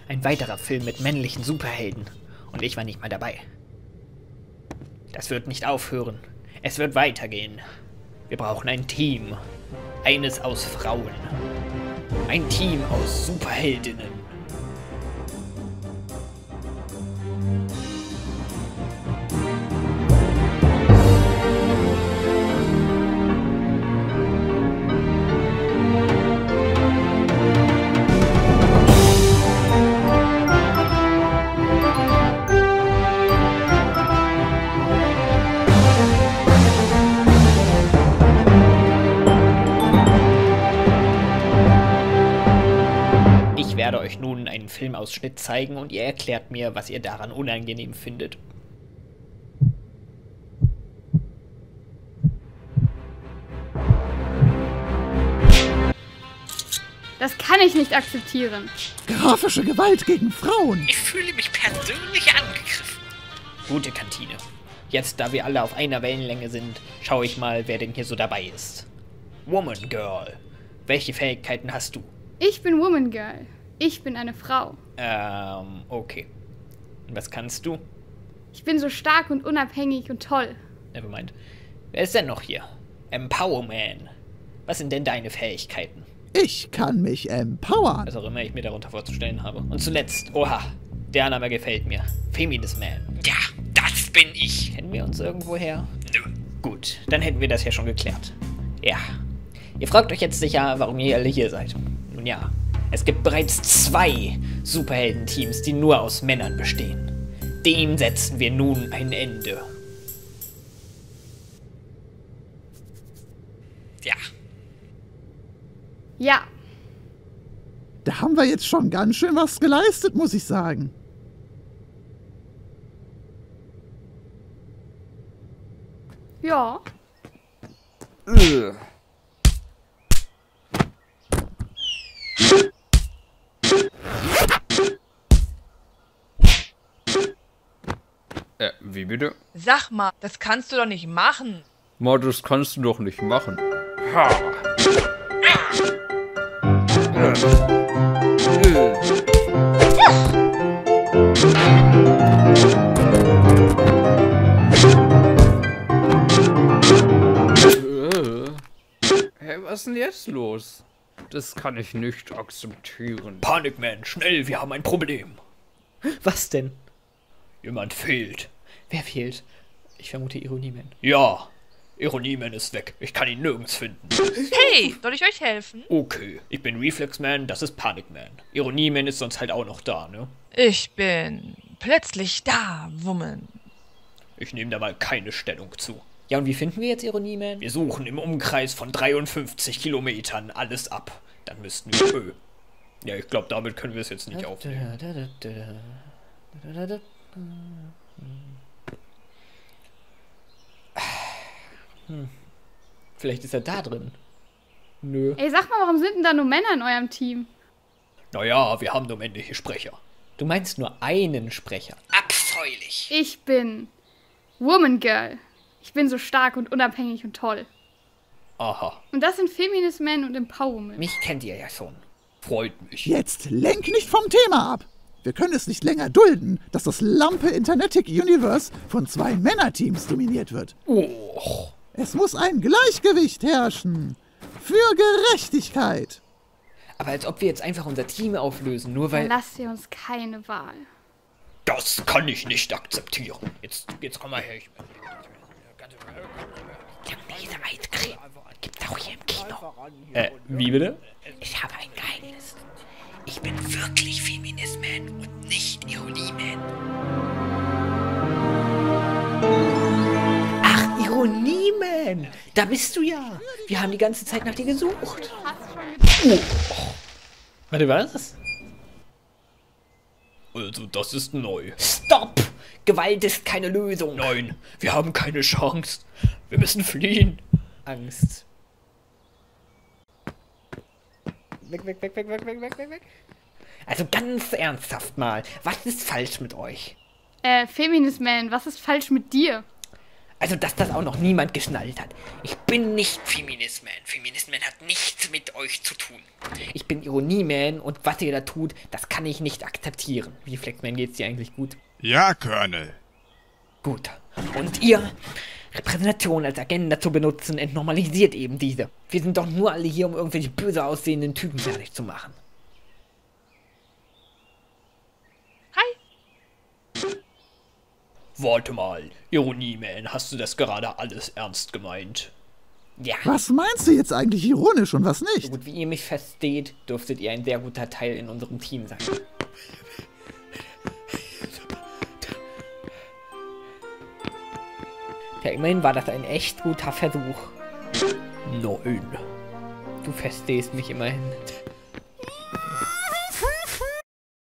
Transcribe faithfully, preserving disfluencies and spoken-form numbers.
Ein weiterer Film mit männlichen Superhelden. Und ich war nicht mal dabei. Das wird nicht aufhören. Es wird weitergehen. Wir brauchen ein Team. Eines aus Frauen. Ein Team aus Superheldinnen. Ich werde euch nun einen Filmausschnitt zeigen und ihr erklärt mir, was ihr daran unangenehm findet. Das kann ich nicht akzeptieren. Grafische Gewalt gegen Frauen. Ich fühle mich persönlich angegriffen. Gute Kantine. Jetzt, da wir alle auf einer Wellenlänge sind, schaue ich mal, wer denn hier so dabei ist. Woman Girl. Welche Fähigkeiten hast du? Ich bin Woman Girl. Ich bin eine Frau. Ähm, okay. Und was kannst du? Ich bin so stark und unabhängig und toll. Nevermind. Wer ist denn noch hier? Empowerman. Was sind denn deine Fähigkeiten? Ich kann mich empowern. Was auch immer ich mir darunter vorzustellen habe. Und zuletzt, oha, der Name gefällt mir. Feminist Man. Ja, das bin ich. Kennen wir uns irgendwo her? Nö. Gut, dann hätten wir das ja schon geklärt. Ja. Ihr fragt euch jetzt sicher, warum ihr alle hier seid. Nun ja, es gibt bereits zwei Superheldenteams, die nur aus Männern bestehen. Dem setzen wir nun ein Ende. Ja. Ja. Da haben wir jetzt schon ganz schön was geleistet, muss ich sagen. Ja. Äh. Äh, wie bitte? Sag mal, das kannst du doch nicht machen. Ma, das kannst du doch nicht machen. Ha. Äh. Äh. Hey, was ist denn jetzt los? Das kann ich nicht akzeptieren. Panikman, schnell, wir haben ein Problem. Was denn? Jemand fehlt. Wer fehlt? Ich vermute Ironieman. Ja, Ironieman ist weg. Ich kann ihn nirgends finden. Hey, soll ich euch helfen? Okay, ich bin Reflexman, das ist Panikman. Ironieman ist sonst halt auch noch da, ne? Ich bin plötzlich da, Woman. Ich nehme da mal keine Stellung zu. Ja, und wie finden wir jetzt Ironieman? Wir suchen im Umkreis von dreiundfünfzig Kilometern alles ab. Dann müssten wir... Öh. Ja, ich glaube, damit können wir es jetzt nicht aufnehmen. Hm. Vielleicht ist er da drin. Nö. Ey, sag mal, warum sind denn da nur Männer in eurem Team? Naja, wir haben nur männliche Sprecher. Du meinst nur einen Sprecher. Abscheulich. Ich bin Woman Girl. Ich bin so stark und unabhängig und toll. Aha. Und das sind Feminist Men und Empowerment. Mich kennt ihr ja schon. Freut mich. Jetzt lenk nicht vom Thema ab. Wir können es nicht länger dulden, dass das Lampe Internetic Universe von zwei Männerteams dominiert wird. Oh. Es muss ein Gleichgewicht herrschen. Für Gerechtigkeit. Aber als ob wir jetzt einfach unser Team auflösen, nur weil... Dann lasst ihr uns keine Wahl. Das kann ich nicht akzeptieren. Jetzt, jetzt komm mal her. Ich... Diese Eiscreme gibt's auch hier im Kino. Äh, wie bitte? Ich habe ein Geheimnis. Ich bin wirklich Feminist-Man und nicht Ironie-Man. Ach, Ironie-Man! Da bist du ja! Wir haben die ganze Zeit nach dir gesucht. Oh. Warte, was? Also, das ist neu. Stopp! Gewalt ist keine Lösung. Nein, wir haben keine Chance. Wir müssen fliehen. Angst. Weg, weg, weg, weg, weg, weg, weg, weg, weg. Also ganz ernsthaft mal, was ist falsch mit euch? Äh, Feminist Man, was ist falsch mit dir? Also, dass das auch noch niemand geschnallt hat. Ich bin nicht Feminist-Man. Feminist-Man hat nichts mit euch zu tun. Ich bin Ironie-Man und was ihr da tut, das kann ich nicht akzeptieren. Wie, Flexman, geht's dir eigentlich gut? Ja, Colonel. Gut. Und ihr, Repräsentation als Agenda zu benutzen, entnormalisiert eben diese. Wir sind doch nur alle hier, um irgendwelche böse aussehenden Typen fertig zu machen. Hi. Warte mal, Ironie-Man, hast du das gerade alles ernst gemeint? Ja. Was meinst du jetzt eigentlich ironisch und was So nicht? gut wie ihr mich versteht, dürftet ihr ein sehr guter Teil in unserem Team sein. Ja, immerhin war das ein echt guter Versuch. Nein. Du verstehst mich immerhin.